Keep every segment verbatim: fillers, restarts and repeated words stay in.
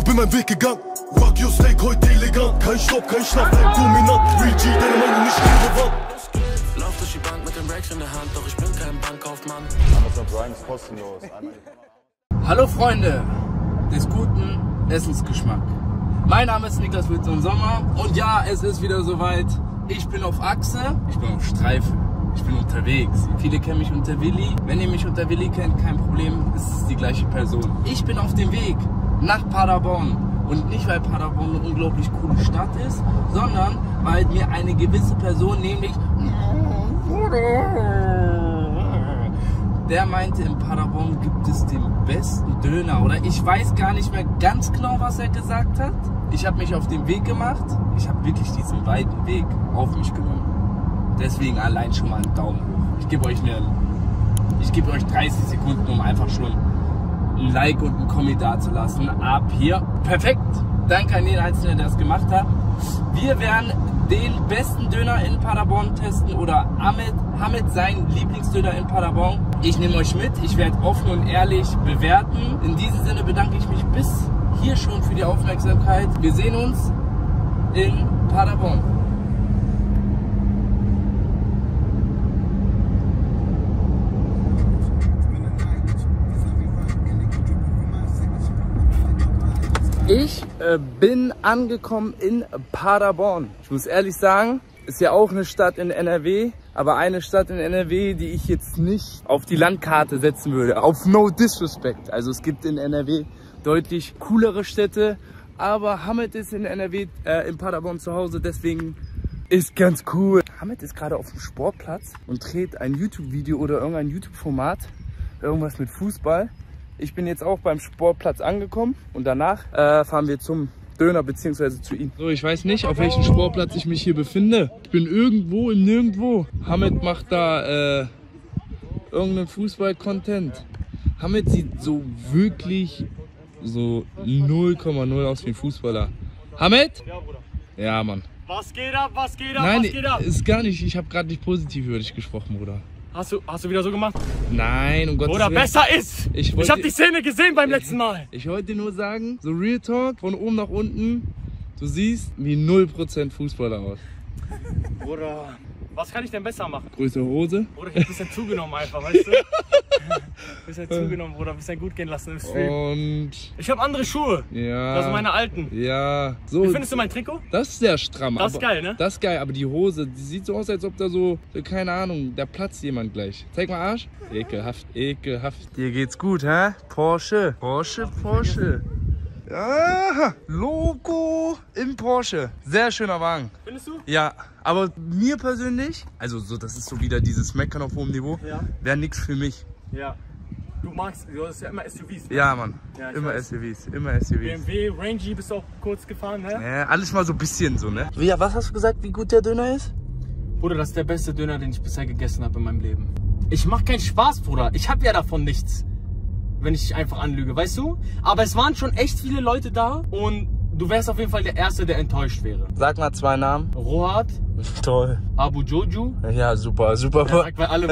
bin meinen Weg gegangen. Rock your steak, heute elegant. Kein Stopp, kein Schnapp, bleib dominant. Real G, deine Meinung nicht relevant. Lauf durch die Bank mit den Racks in der Hand, doch ich bin kein Bankkaufmann. Amazon Prime ist kostenlos. Hallo Freunde des guten Essensgeschmacks. Mein Name ist Niklas Wilson Sommer und ja, es ist wieder soweit. Ich bin auf Achse, ich bin auf Streife, ich bin unterwegs. Viele kennen mich unter Willi. Wenn ihr mich unter Willi kennt, kein Problem, es ist die gleiche Person. Ich bin auf dem Weg nach Paderborn. Und nicht, weil Paderborn eine unglaublich coole Stadt ist, sondern weil mir eine gewisse Person, nämlich der meinte, in Paderborn gibt es den besten Döner. Oder ich weiß gar nicht mehr ganz genau, was er gesagt hat. Ich habe mich auf den Weg gemacht. Ich habe wirklich diesen weiten Weg auf mich genommen. Deswegen allein schon mal einen Daumen hoch. Ich gebe euch, eine, ich gebe euch dreißig Sekunden, um einfach schon ein Like und ein Kommentar zu lassen. Ab hier. Perfekt. Danke an jeden Einzelnen, der das gemacht hat. Wir werden den besten Döner in Paderborn testen oder Ahmed, Hamid seinen Lieblingsdöner in Paderborn. Ich nehme euch mit. Ich werde offen und ehrlich bewerten. In diesem Sinne bedanke ich mich bis hier schon für die Aufmerksamkeit. Wir sehen uns in Paderborn. Ich äh, bin angekommen in Paderborn. Ich muss ehrlich sagen, ist ja auch eine Stadt in N R W, aber eine Stadt in N R W, die ich jetzt nicht auf die Landkarte setzen würde. Auf no disrespect. Also es gibt in N R W deutlich coolere Städte, aber Hamid ist in N R W, äh, in Paderborn zu Hause, deswegen ist ganz cool. Hamid ist gerade auf dem Sportplatz und dreht ein YouTube-Video oder irgendein YouTube-Format, irgendwas mit Fußball. Ich bin jetzt auch beim Sportplatz angekommen und danach äh, fahren wir zum Döner bzw. zu ihm. So, ich weiß nicht, auf welchem Sportplatz ich mich hier befinde. Ich bin irgendwo im Nirgendwo. Hamid macht da äh, irgendeinen Fußball-Content. Hamid sieht so wirklich so null Komma null aus wie ein Fußballer. Hamid? Ja, Bruder. Ja, Mann. Was geht ab, was geht ab, Nein, was geht ab? ist gar nicht. Ich habe gerade nicht positiv über dich gesprochen, Bruder. Hast du, hast du wieder so gemacht? Nein, um Gottes Oder Willen. besser ist! Ich, Ich hab die Szene gesehen beim letzten Mal! Ich wollte nur sagen, so Real Talk, von oben nach unten, du siehst wie null Prozent Fußballer aus. Bruder, was kann ich denn besser machen? Größere Hose. Bruder, ich hab ein bisschen zugenommen einfach, weißt du? Ein bisschen zugenommen, Bruder, ein bisschen gut gehen lassen im Stream. Und Ich hab andere Schuhe. ja. Das sind meine alten. Ja. So, Wie findest du mein Trikot? das ist sehr stramm. Das ist aber, geil, ne? Das ist geil, aber die Hose, die sieht so aus, als ob da so, so, keine Ahnung, da platzt jemand gleich. Zeig mal Arsch. Ekelhaft, ekelhaft. Dir geht's gut, hä? Porsche. Porsche, Porsche. Ja, Logo im Porsche. Sehr schöner Wagen. Findest du? Ja, aber mir persönlich, also so, das ist so wieder dieses Meckern auf hohem Niveau, Ja. wäre nichts für mich. Ja. Du magst, du hast ja immer S U Vs. Ne? Ja, Mann. Ja, ich immer weiß. S U Vs, immer S U Vs. B M W, Rangy bist du auch kurz gefahren, ne? Ja, alles mal so ein bisschen so, ne? Ja, was hast du gesagt, wie gut der Döner ist? Bruder, das ist der beste Döner, den ich bisher gegessen habe in meinem Leben. Ich mach keinen Spaß, Bruder. Ich hab ja davon nichts, wenn ich dich einfach anlüge, weißt du? Aber es waren schon echt viele Leute da und du wärst auf jeden Fall der Erste, der enttäuscht wäre. Sag mal zwei Namen. Rohat, Toll. Abu Joju. Ja, super, super. Der sagt bei allem.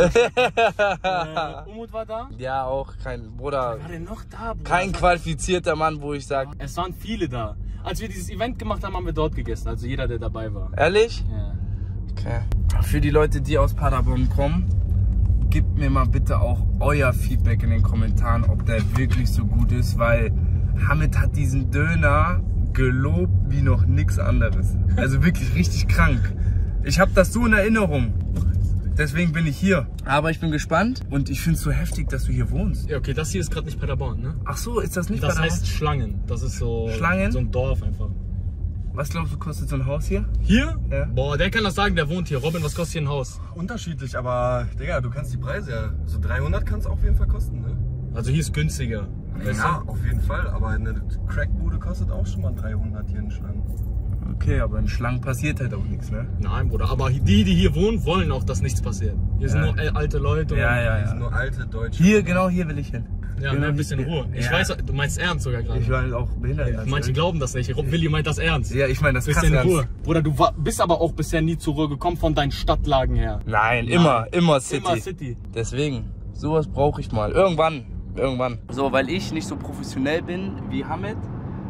äh, Umut war da. Ja, auch kein, Bruder, War der noch da, Bruder? kein qualifizierter Mann, wo ich sag, Es waren viele da. Als wir dieses Event gemacht haben, haben wir dort gegessen. Also jeder, der dabei war. ehrlich? Ja. Okay. Für die Leute, die aus Paderborn kommen, gebt mir mal bitte auch euer Feedback in den Kommentaren, ob der wirklich so gut ist, weil Hamid hat diesen Döner gelobt wie noch nichts anderes. Also wirklich richtig krank. Ich habe das so in Erinnerung. Deswegen bin ich hier. Aber ich bin gespannt und ich finde es so heftig, dass du hier wohnst. Ja, okay, das hier ist gerade nicht Paderborn, ne? Ach so, ist das nicht Das Paderborn? heißt Schlangen. Das ist so, Schlangen? so ein Dorf einfach. Was glaubst du, kostet so ein Haus hier? Hier? Ja. Boah, der kann das sagen, der wohnt hier. Robin, was kostet hier ein Haus? Unterschiedlich, aber Digga, du kannst die Preise ja, so dreihundert kann es auf jeden Fall kosten, ne? Also hier ist günstiger. Weißt Ja, auf jeden Fall, aber eine Crackbude kostet auch schon mal dreihundert hier in Schlangen. Okay, aber in Schlangen passiert halt auch nichts, ne? du? Nein, Bruder, aber die, die hier wohnen, wollen auch, dass nichts passiert. Hier sind Ja. nur alte Leute. Und Ja, ja, Das ja. sind nur alte Deutsche. Hier, genau hier will ich hin. Ja, Genau ne, ein bisschen hier. Ruhe. Ich Ja. weiß, du meinst ernst sogar gerade. Ich war halt auch behindert. also. Manche glauben das nicht. Rob Willi meint das ernst. Ja, ich meine, das ist krass Bisschen ernst. Ruhe. Bruder, du war, bist aber auch bisher nie zur Ruhe gekommen von deinen Stadtlagen her. Nein, immer, immer City. Immer City. Deswegen, sowas brauche ich mal. Irgendwann, irgendwann. So, weil ich nicht so professionell bin wie Hamid,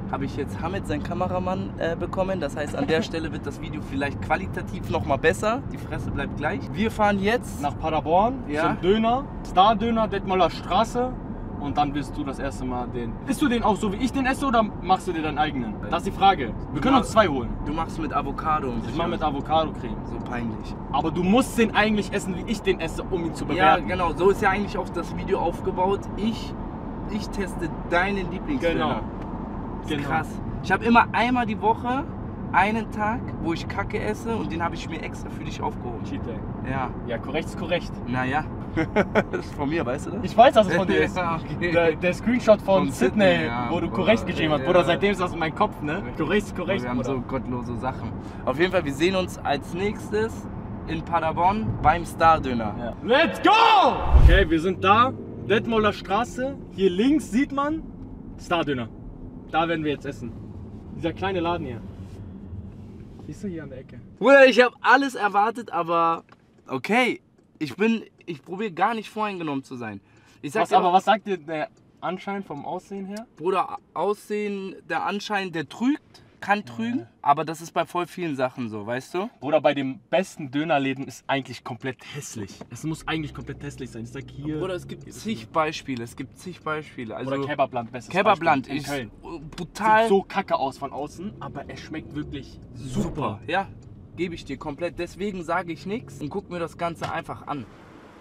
habe ich jetzt Hamid, seinen Kameramann, äh, bekommen. Das heißt, an der Stelle wird das Video vielleicht qualitativ noch mal besser. Die Fresse bleibt gleich. Wir fahren jetzt Nach Paderborn, Ja. zum Döner, Star-Döner, Detmolder Straße. Und dann wirst du das erste Mal den... Isst du den auch so, wie ich den esse, oder machst du dir deinen eigenen? Das ist die Frage. Wir können uns zwei holen. Du machst mit Avocado und Ich mache mit Avocado-Creme. so peinlich. Aber du musst den eigentlich essen, wie ich den esse, um ihn zu Ja, bewerten. genau. So ist ja eigentlich auch das Video aufgebaut. Ich, ich teste deinen Lieblingsdöner. Genau. Das ist Genau. krass. Ich habe immer einmal die Woche einen Tag, wo ich Kacke esse und den habe ich mir extra für dich aufgehoben. Cheat Day. Ja, Ja, korrekt ist korrekt. naja. Das ist von mir, weißt du das? Ich weiß, dass es von dir ist. Ja, okay. Der, der Screenshot von, Von Sydney, Sydney, ja. wo du Boah, korrekt geschrieben hast. ja. Bruder, seitdem ist das in meinem Kopf, ne? Korrekt ist korrekt, Wir haben Bruder. so gottlose Sachen. Auf jeden Fall, wir sehen uns als nächstes in Paderborn beim Star-Döner. Ja. Let's go! Okay, wir sind da. Detmolder Straße. Hier links sieht man Star-Döner. Da werden wir jetzt essen. Dieser kleine Laden hier. Siehst du hier an der Ecke? Bruder, ich habe alles erwartet, aber okay, ich bin, ich probiere gar nicht voreingenommen zu sein. Ich sag Was, dir aber was sagt dir der Anschein vom Aussehen her? Bruder, Aussehen, der Anschein, der trügt, kann trügen, aber das ist bei voll vielen Sachen so, weißt du? Bruder, bei den besten Dönerläden ist eigentlich komplett hässlich. Es muss eigentlich komplett hässlich sein. Ich sag hier. Bruder, es gibt zig Beispiele, es gibt zig Beispiele. Also Oder Kebabland, bestes Kebabland Beispiel, ist in Köln. brutal Sieht so kacke aus von außen, aber es schmeckt wirklich super. Ja, gebe ich dir komplett. Deswegen sage ich nichts und guck mir das Ganze einfach an.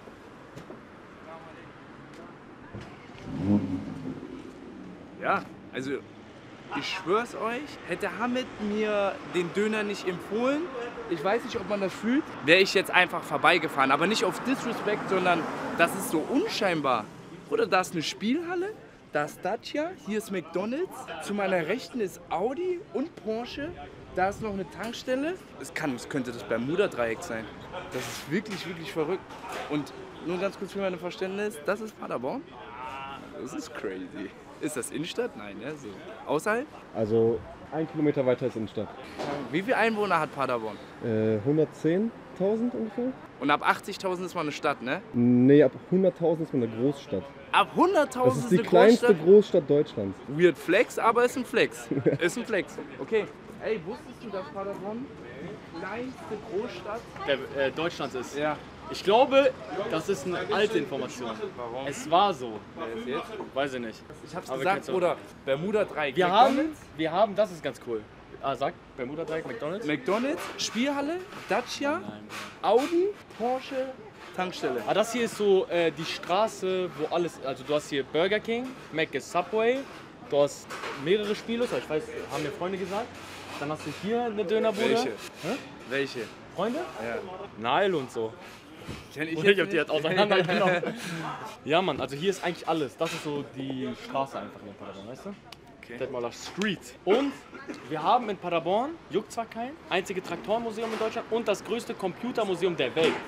Ja, also ich schwör's euch, hätte Hamid mir den Döner nicht empfohlen, ich weiß nicht, ob man das fühlt, wäre ich jetzt einfach vorbeigefahren. Aber nicht auf Disrespect, sondern das ist so unscheinbar. Oder da ist eine Spielhalle, da ist Dacia, hier ist McDonald's, zu meiner Rechten ist Audi und Porsche, da ist noch eine Tankstelle. Es, kann, es könnte das Bermuda-Dreieck sein. Das ist wirklich, wirklich verrückt. Und nur ganz kurz für mein Verständnis, das ist Paderborn. Das ist crazy. Ist das Innenstadt? Nein, ne? So. Außerhalb? Also ein Kilometer weiter ist Innenstadt. Wie viele Einwohner hat Paderborn? Äh, hundertzehntausend ungefähr? Und ab achtzigtausend ist man eine Stadt, ne? Nee, ab hunderttausend ist man eine Großstadt. Ab Das hunderttausend ist ist die eine kleinste Großstadt. Großstadt Deutschlands. Weird Flex, aber ist ein Flex. Ist ein Flex. Okay. Ey, wusstest du, dass Paderborn die kleinste Großstadt? Der äh, Deutschlands ist. Ja. Ich glaube, das ist eine alte Information. Warum? Es war so. Wer ist jetzt? Weiß ich nicht. Ich hab's Aber gesagt, kennst du- Bruder. Bermuda-Dreieck. Wir haben, McDonald's, wir haben, das ist ganz cool. Ah, sag, Bermuda Dreieck, McDonald's? McDonald's, Spielhalle, Dacia, Audi, Porsche, Tankstelle. Ah, das hier ist so äh, die Straße, wo alles, also du hast hier Burger King, Mc's, Subway, du hast mehrere Spielos, ich weiß, haben mir Freunde gesagt. Dann hast du hier eine Dönerbude. Welche? Hä? Welche? Freunde? Ja. Nile und so. Kenn Und ich hab die jetzt auseinandergenommen. Ja, Mann, also hier ist eigentlich alles. Das ist so die Straße einfach hier in Paderborn, weißt du? Okay. Detmolder Street. Und wir haben in Paderborn, juckt zwar kein, einzige Traktorenmuseum in Deutschland und das größte Computermuseum der Welt.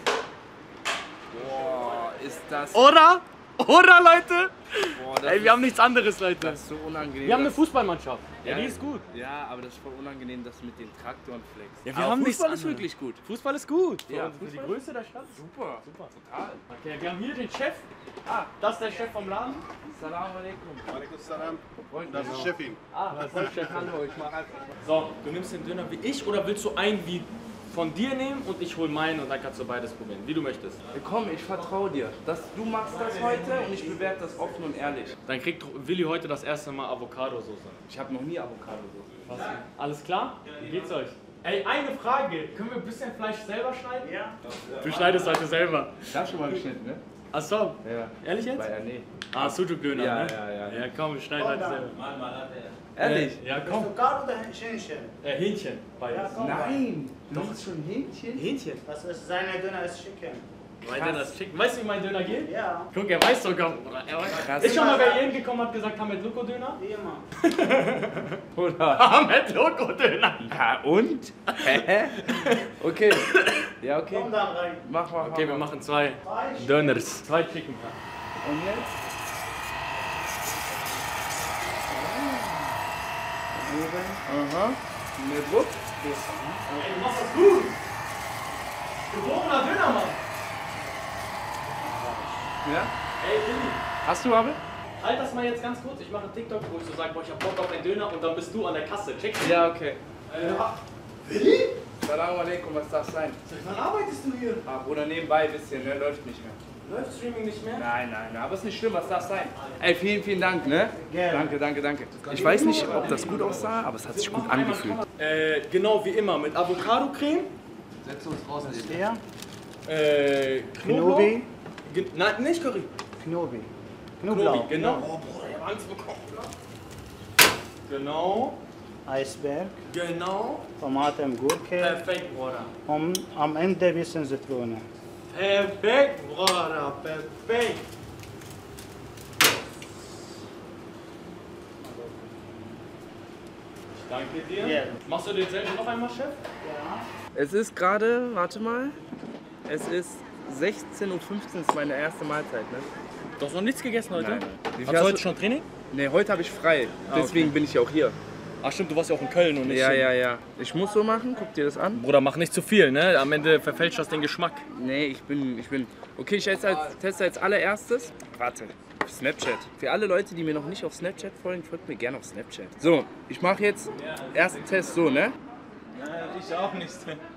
Boah, ist das. Oder? Oder, Leute? Boah, das Ey, ist, wir haben nichts anderes, Leute. das ist so unangenehm. Wir haben eine dass- Fußballmannschaft. Ja, die Ja. ist gut. Ja, aber das ist voll unangenehm, dass du mit den Traktoren flexst. Ja, wir aber haben nichts Fußball ist anderes. wirklich gut. Fußball ist gut. Für, Ja, uns, für die Fußball- Größe der Stadt. Super. Super. Total. Okay, wir haben hier den Chef. Ah, das ist der Chef vom Laden. Salam alaikum. Das ist Chefin. Ah, das ist der Chef. Hallo, ich mach einfach. So, du nimmst den Döner wie ich oder willst du einen wie von dir nehmen und ich hol meinen und dann kannst du beides probieren, wie du möchtest. Komm, ich vertraue dir. Das, du machst das heute und ich bewerte das offen und ehrlich. Dann kriegt Willi heute das erste Mal Avocado-Soße. Ich habe noch nie Avocado-Soße. Was? Alles klar? Wie geht's euch? Ey, eine Frage. Können wir ein bisschen Fleisch selber schneiden? Ja. Du schneidest heute selber. Ich hab schon mal geschnitten, ne? Achso. Ja. Ehrlich jetzt? Bei Erne. Ah, Sujuk-Döner, Ja, ne? ja, ja. Ja, komm, wir schneiden heute selber. Ehrlich? Äh, ja, komm. Avocado oder Hähnchen? Äh, Hähnchen. Beides. Nein! Du machst schon Hähnchen? Hähnchen? Das ist seine Döner ist Chicken. Mein Döner ist Chicken. Weißt du, wie mein Döner geht? Ja, Guck, er weiß sogar. Bruder. Er weiß. Krass. Ist schon mal bei jedem gekommen, hat gesagt, Hamed Loco Döner? wie immer. Oder? Hamed Loco Döner. Ja, und? Hä? Okay. Ja, okay. Komm dann rein. Mach mal. Okay, wir machen zwei Döners. Zwei Chicken. Und jetzt? Aha. Mit Druck. Ey, du machst das gut. Geborener Dönermann. Ja? Ey, Willi. Hast du, Abel? Halt das mal jetzt ganz kurz. Ich mache einen TikTok, wo ich so sage, boah, ich hab Bock auf einen Döner und dann bist du an der Kasse. Checkst du? Ja, okay. Ja. Willi? Salam alaikum, was darf sein? Seit wann arbeitest du hier? Ah, Bruder, nebenbei ein bisschen, ne? Läuft nicht mehr. Läuft Streaming nicht mehr? Nein, nein, nein, aber ist nicht schlimm, was darf sein? Ey, vielen, vielen Dank, ne? Gerne. Danke, danke, danke. Ich weiß nicht, ob das gut aussah, aber es hat sich gut angefühlt. Äh, genau wie immer, mit Avocado-Creme. Setz uns raus, Was ist der? Äh, Knoblauch. Knobi. Ge Nein, nicht Curry. Knobi. Knobi, Knoblauch. genau. Oh, Bruder, ich hab Angst bekommen. Genau. Eisberg. Genau. Tomaten, Gurke. Perfekt, Bruder. Und am Ende ein bisschen Zitrone. Perfekt, Bruder. Perfekt. Ich danke dir. Ja. Machst du denselben noch einmal, Chef? Es ist gerade, warte mal, es ist sechzehn Uhr fünfzehn, ist meine erste Mahlzeit, ne? Du hast noch nichts gegessen heute? Nein, nein. Wie viel Hast du hast heute du- schon Training? Ne, heute habe ich frei, deswegen bin ich ja auch hier. Ach stimmt, du warst ja auch in Köln und nicht Ja, in- ja, ja. Ich muss so machen, guck dir das an. Bruder, mach nicht zu viel, ne? Am Ende verfälscht das den Geschmack. Nee, ich bin, ich bin. Okay, ich teste als, teste als allererstes. Warte, auf Snapchat. Für alle Leute, die mir noch nicht auf Snapchat folgen, folgt mir gerne auf Snapchat. So, ich mache jetzt ersten Test so, ne? Ich auch nicht.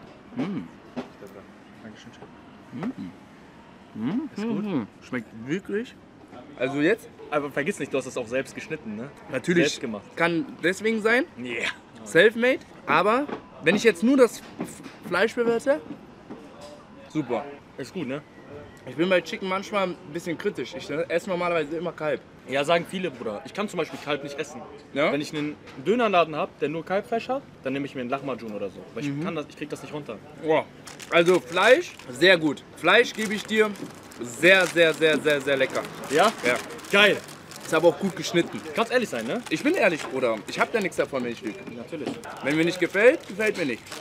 Mhm. Schmeckt wirklich. Also jetzt? Aber vergiss nicht, du hast es auch selbst geschnitten, ne? Natürlich Selbst gemacht. kann deswegen sein. Yeah. Selfmade. Aber wenn ich jetzt nur das F- Fleisch bewerte, super. Ist gut, ne? Ich bin bei Chicken manchmal ein bisschen kritisch. Ich esse normalerweise immer Kalb. Ja, sagen viele, Bruder. Ich kann zum Beispiel Kalb nicht essen. Ja? Wenn ich einen Dönerladen habe, der nur Kalbfleisch hat, dann nehme ich mir einen Lahmacun oder so. Weil ich, kann das, ich krieg das nicht runter. Wow. Also Fleisch, sehr gut. Fleisch gebe ich dir sehr, sehr, sehr, sehr, sehr lecker. Ja? Ja. Geil. Ist aber auch gut geschnitten. Kannst ehrlich sein, ne? Ich bin ehrlich, Bruder. Ich habe da nichts davon, wenn ich lüge. Natürlich. Wenn mir nicht gefällt, gefällt mir nicht.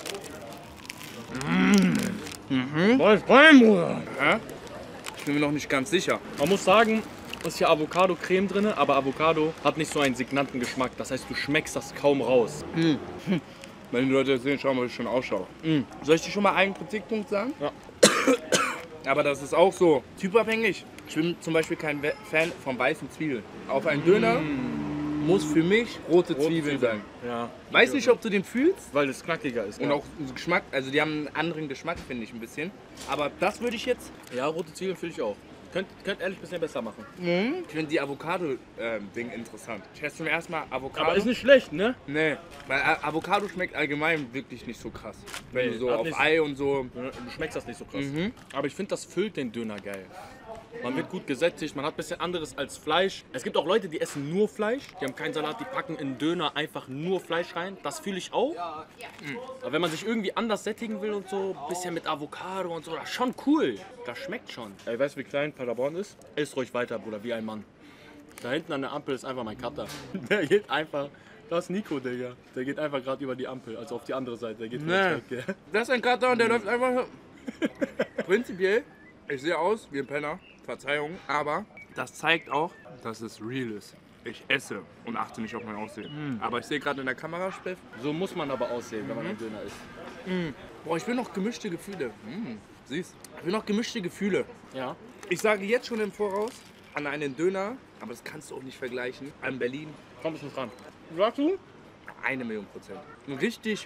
Was rein, Bruder? Ja? Ich bin mir noch nicht ganz sicher. Man muss sagen, ist hier Avocado-Creme drin, aber Avocado hat nicht so einen signanten Geschmack. Das heißt, du schmeckst das kaum raus. Wenn die Leute das sehen, schauen wir, wie ich schon ausschaue. Soll ich dir schon mal einen Kritikpunkt sagen? Ja. Aber das ist auch so typabhängig. Ich bin zum Beispiel kein We- Fan von weißen Zwiebeln. Auf einen Döner muss für mich rote, Zwiebeln sein. Ja. Weiß nicht, ob du den fühlst. Weil es knackiger ist. Und ja. auch so Geschmack, also die haben einen anderen Geschmack, finde ich ein bisschen. Aber das würde ich jetzt, Ja, rote Zwiebeln finde ich auch. Könnt, könnt ehrlich ein bisschen besser machen. ich finde die Avocado-Ding interessant. Ich esse zum ersten Mal Avocado. Aber ist nicht schlecht, ne? Nee, weil A- Avocado schmeckt allgemein wirklich nicht so krass. Wenn Nee, du so hat auf nicht- Ei und so. Du schmeckst das nicht so krass. Mhm. Aber ich finde, das füllt den Döner geil. Man wird gut gesättigt, man hat ein bisschen anderes als Fleisch. Es gibt auch Leute, die essen nur Fleisch. Die haben keinen Salat, die packen in Döner einfach nur Fleisch rein. Das fühle ich auch. Mhm. Aber wenn man sich irgendwie anders sättigen will und so, ein bisschen mit Avocado und so, das ist schon cool. Das schmeckt schon. Ey, weißt du, wie klein Paderborn ist? Isst ruhig weiter, Bruder, wie ein Mann. Da hinten an der Ampel ist einfach mein Cutter. Der geht einfach... Das ist Nico, Digga. Der geht einfach gerade über die Ampel, also auf die andere Seite. Der geht Nee. weg, ja. Das ist ein Kater und der läuft einfach. Prinzipiell, ich sehe aus wie ein Penner, Verzeihung, aber das zeigt auch, dass es real ist. Ich esse und achte nicht auf mein Aussehen. Aber ich sehe gerade in der Kamera, Steff. So muss man aber aussehen, wenn man ein Döner isst. Boah, ich will noch gemischte Gefühle. Mm, siehst, ich will noch gemischte Gefühle. Ja. Ich sage jetzt schon im Voraus an einen Döner, aber das kannst du auch nicht vergleichen, an Berlin, Komm ich nicht ran. Sagst du? eine Million Prozent. Richtig.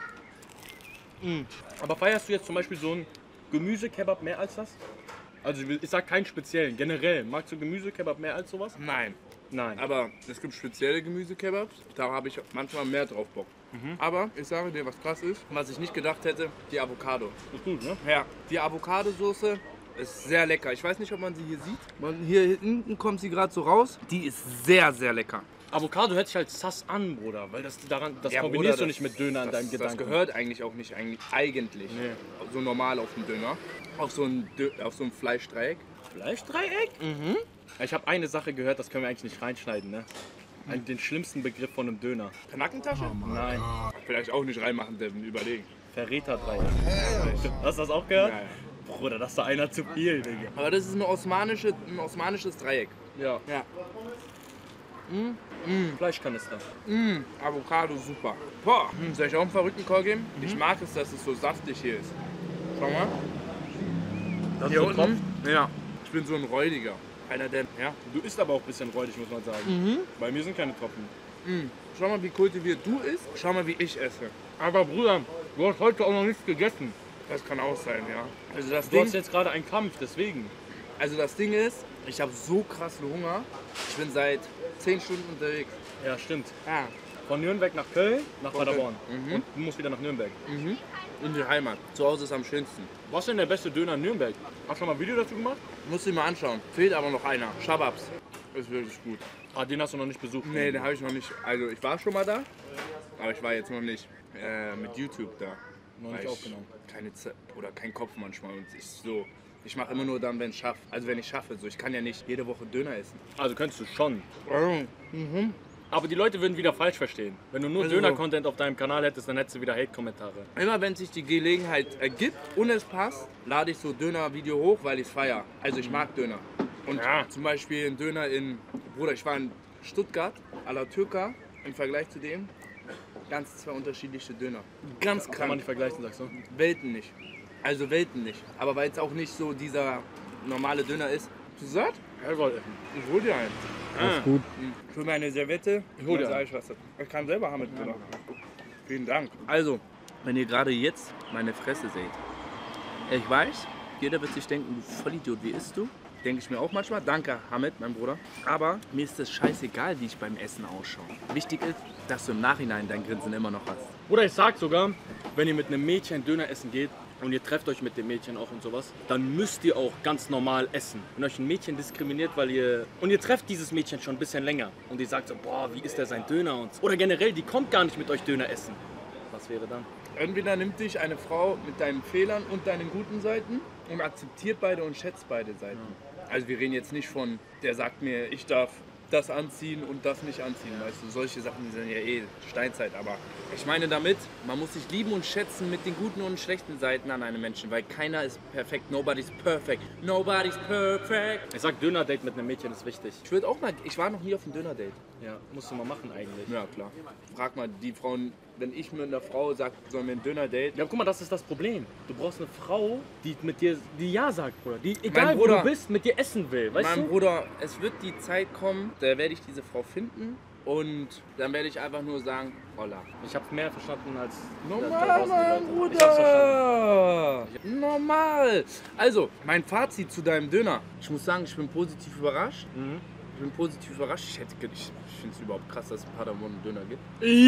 Aber feierst du jetzt zum Beispiel so einen Gemüsekebab mehr als das? Also ich will- ich sag keinen speziellen, generell. Magst du Gemüsekebab mehr als sowas? Nein. Nein. Aber es gibt spezielle Gemüsekebabs, da habe ich manchmal mehr drauf Bock. Aber ich sage dir, was krass ist, was ich nicht gedacht hätte, die Avocado. ist gut, ne? Ja, die Avocado-Soße ist sehr lecker. Ich weiß nicht, ob man sie hier sieht. Man, hier hinten kommt sie gerade so raus. Die ist sehr, sehr lecker. Avocado hört sich halt sass an, Bruder, weil das daran das Ja, kombinierst Bruder, du nicht mit Döner in das, deinem das Gedanken. gehört eigentlich auch nicht eigentlich, eigentlich so normal auf den Döner. Auf so ein, Dö auf so ein Fleischdreieck. Fleischdreieck? Mhm. Ich habe eine Sache gehört, das können wir eigentlich nicht reinschneiden, ne? Ein, den schlimmsten Begriff von einem Döner. Knackentasche? Nein. Vielleicht auch nicht reinmachen, Devin, überlegen. Verräterdreieck. Hast du das auch gehört? Nein. Bruder, das ist doch einer zu viel, Digga. Aber das ist eine osmanische, ein osmanisches Dreieck. Ja. Ja. Fleischkanister. Mmh, Avocado, super. Boah, hm, soll ich auch einen verrückten Call geben? Ich mag es, dass es so saftig hier ist. Schau mal. Das Hier ist so unten? Ja. Ich bin so ein Räudiger. Einer der, ja. Du isst aber auch ein bisschen räudig, muss man sagen. Mhm. Bei mir sind keine Tropfen. Mhm. Schau mal, wie kultiviert du isst. Schau mal, wie ich esse. Aber Bruder, du hast heute auch noch nichts gegessen. Das kann auch sein, ja. Also das Du Ding, hast jetzt gerade einen Kampf, deswegen. also das Ding ist, ich habe so krass Hunger. Ich bin seit zehn Stunden unterwegs. Ja, stimmt. Ja. Von Nürnberg nach Köln, nach Von Paderborn. Köln. Mhm. Und du musst wieder nach Nürnberg. Mhm. In die Heimat. Zu Hause ist am schönsten. Was ist denn der beste Döner in Nürnberg? Hast du schon mal ein Video dazu gemacht? Musst du dir mal anschauen. Fehlt aber noch einer. Shababs. Ist wirklich gut. Ah, den hast du noch nicht besucht. Nee, den habe ich noch nicht. Also ich war schon mal da, aber ich war jetzt noch nicht äh, mit YouTube da. Noch Weil nicht ich aufgenommen. Keine Zeit oder kein Kopf manchmal und ich so. Ich mache immer nur dann, wenn ich schaffe. Also wenn ich schaffe. So, ich kann ja nicht jede Woche Döner essen. Also könntest du schon. Mhm. Aber die Leute würden wieder falsch verstehen. Wenn du nur Also- Döner-Content auf deinem Kanal hättest, dann hättest du wieder Hate-Kommentare. Immer wenn sich die Gelegenheit ergibt und es passt, lade ich so Döner-Video hoch, weil ich es feiere. Also ich mag Döner. Und Ja. zum Beispiel ein Döner in, Bruder, ich war in Stuttgart, à la Türka, im Vergleich zu dem, ganz zwei unterschiedliche Döner. Ganz Kann man krank. nicht vergleichen, sagst du? Welten nicht. Also Welten nicht. Aber weil es auch nicht so dieser normale Döner ist. Du sagst? Jawohl. Ich hol dir einen. Alles gut. Ich hol mir eine Serviette. Ich hol dir sag ich was. Ich kann selber haben mit Bruder. Vielen Dank. Also, wenn ihr gerade jetzt meine Fresse seht. Ich weiß, jeder wird sich denken, du Vollidiot, wie isst du? Denke ich mir auch manchmal. Danke, Hamid, mein Bruder. Aber mir ist es scheißegal, wie ich beim Essen ausschaue. Wichtig ist, dass du im Nachhinein dein Grinsen immer noch hast. Oder ich sag sogar, wenn ihr mit einem Mädchen Döner essen geht und ihr trefft euch mit dem Mädchen auch und sowas, dann müsst ihr auch ganz normal essen. Wenn euch ein Mädchen diskriminiert, weil ihr... Und ihr trefft dieses Mädchen schon ein bisschen länger und die sagt so, boah, wie isst der sein Döner? Und oder generell, die kommt gar nicht mit euch Döner essen. Was wäre dann? Entweder nimmt dich eine Frau mit deinen Fehlern und deinen guten Seiten und akzeptiert beide und schätzt beide Seiten. Also wir reden jetzt nicht von, der sagt mir, ich darf das anziehen und das nicht anziehen, weißt du. Solche Sachen sind ja eh Steinzeit, aber ich meine damit, man muss sich lieben und schätzen mit den guten und schlechten Seiten an einem Menschen, weil keiner ist perfekt, nobody's perfect, nobody's perfect. Ich sag, Döner-Date mit einem Mädchen ist wichtig. Ich würde auch mal, ich war noch nie auf einem Döner-Date. Ja, musst du mal machen eigentlich. Ja, klar. Frag mal die Frauen, wenn ich mit einer Frau sage, sollen wir ein Döner-Date? Ja, guck mal, das ist das Problem. Du brauchst eine Frau, die mit dir, die ja sagt, Bruder. Die, egal Bruder- wo du bist, mit dir essen will, weißt Mein du? Bruder, es wird die Zeit kommen, da werde ich diese Frau finden und dann werde ich einfach nur sagen, holla. Ich hab's mehr verstanden als... Normal, mein Ich hab's verstanden. Bruder! Normal! Also, mein Fazit zu deinem Döner. Ich muss sagen, ich bin positiv überrascht. Mhm. Ich bin positiv überrascht. Ich, hätte, ich, ich finde es überhaupt krass, dass es in Paderborn einen Döner gibt.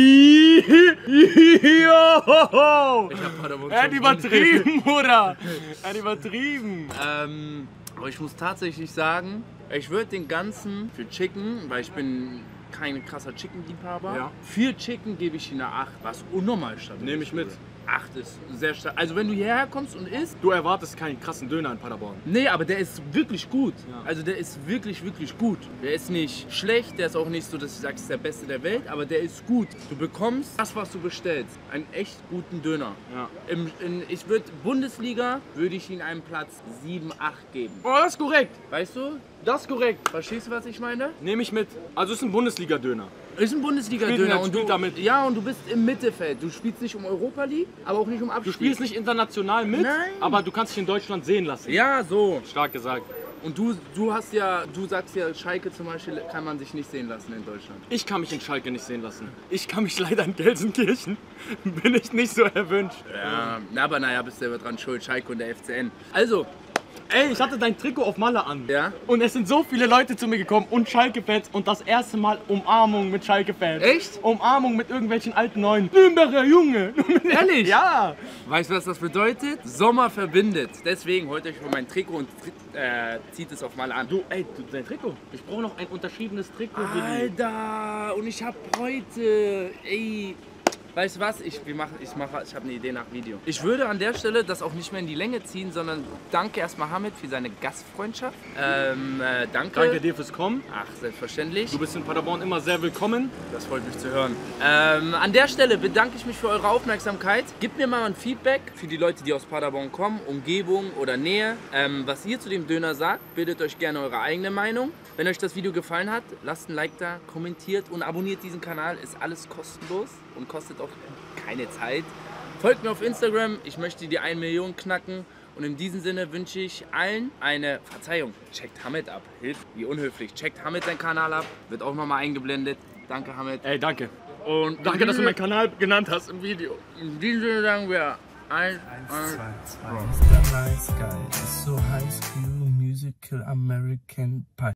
Jo! Ich habe Paderborn Er hat schon- übertrieben, Bruder! Er hat übertrieben! Ähm, aber ich muss tatsächlich sagen, ich würde den ganzen für Chicken, weil ich bin kein krasser Chicken-Liebhaber, Ja. für Chicken gebe ich ihm eine acht, was unnormal stabil Nehme ich mit. acht ist sehr stark. Also wenn du hierher kommst und isst, Du erwartest keinen krassen Döner in Paderborn. nee, aber der ist wirklich gut. Ja. Also der ist wirklich, wirklich gut. Der ist nicht schlecht, der ist auch nicht so, dass ich sage, es ist der Beste der Welt, aber der ist gut. Du bekommst das, was du bestellst. Einen echt guten Döner. Ja. Im, in, ich würde, Bundesliga, würde ich ihm einen Platz sieben, acht geben. Oh, das ist korrekt. Weißt du? Das ist korrekt. Verstehst du, was ich meine? Nehme ich mit. Also ist ein Bundesliga-Döner. Ist ein Bundesliga-Döner Spielt- und du, spielt damit. ja, und du bist im Mittelfeld. Du spielst nicht um Europa League, aber auch nicht um Abstieg. Du spielst nicht international mit, Nein. aber du kannst dich in Deutschland sehen lassen. Ja, so. Stark gesagt. Und du, du hast ja, du sagst ja, Schalke zum Beispiel kann man sich nicht sehen lassen in Deutschland. Ich kann mich in Schalke nicht sehen lassen. Ich kann mich leider in Gelsenkirchen. Bin ich nicht so erwünscht. Ja, na, aber naja, bist du selber dran schuld, Schalke und der F C N. Also, Ey, ich hatte dein Trikot auf Malle an. Ja? Und es sind so viele Leute zu mir gekommen und Schalke-Fans und das erste Mal Umarmung mit Schalke-Fans. Echt? Umarmung mit irgendwelchen alten Neuen. Nürnberger Junge. Ehrlich? Ja. weißt du, was das bedeutet? Sommer verbindet. Deswegen holt euch mein Trikot und äh, zieht es auf mal an. Du, ey, du, dein Trikot. Ich brauche noch ein unterschriebenes Trikot. Willi. Alter, und ich hab heute, ey, weißt du was, ich, wir machen, ich, mache, ich habe eine Idee nach Video. Ich würde an der Stelle das auch nicht mehr in die Länge ziehen, sondern danke erstmal Hamid für seine Gastfreundschaft. Ähm, äh, danke. Danke dir fürs Kommen. Ach, selbstverständlich. Du bist in Paderborn immer sehr willkommen. Das freut mich zu hören. Ähm, an der Stelle bedanke ich mich für eure Aufmerksamkeit. Gebt mir mal ein Feedback für die Leute, die aus Paderborn kommen, Umgebung oder Nähe. Ähm, was ihr zu dem Döner sagt, bildet euch gerne eure eigene Meinung. Wenn euch das Video gefallen hat, lasst ein Like da, kommentiert und abonniert diesen Kanal. Ist alles kostenlos und kostet auch keine Zeit. Folgt mir auf Instagram, ich möchte die eine Million knacken. Und in diesem Sinne wünsche ich allen eine Verzeihung. Checkt Hamid ab. Hilft, wie unhöflich. Checkt Hamid seinen Kanal ab. Wird auch nochmal eingeblendet. Danke, Hamid. Ey, danke. Und Danke, dass du meinen Kanal genannt hast im Video. In diesem Sinne sagen wir eins, eins, zwei, zwei. Mister Nice Guy ist so High School Musical American Pie.